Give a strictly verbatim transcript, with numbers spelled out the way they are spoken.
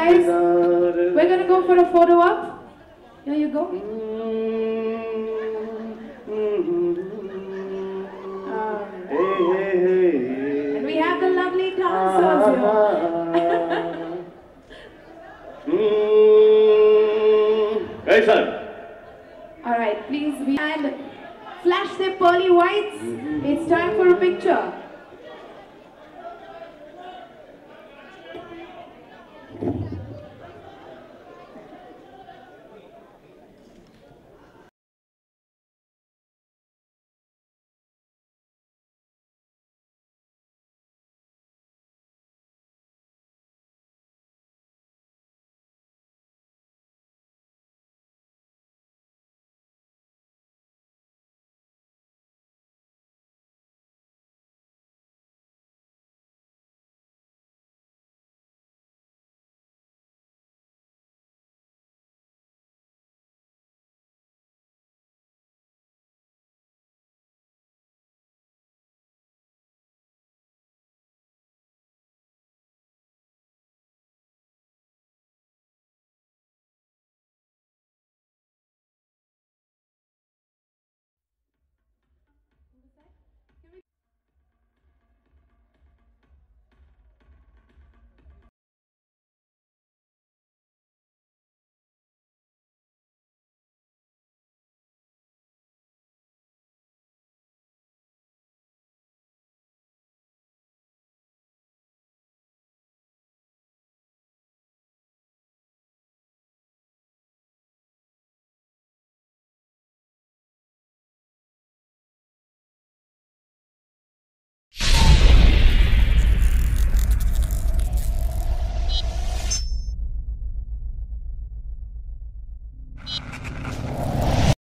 guys. We're gonna go for a photo op. Here you go. Um, and we have the lovely dancers here. Hey, sir. All right, please be and flash their pearly whites. It's time for a picture.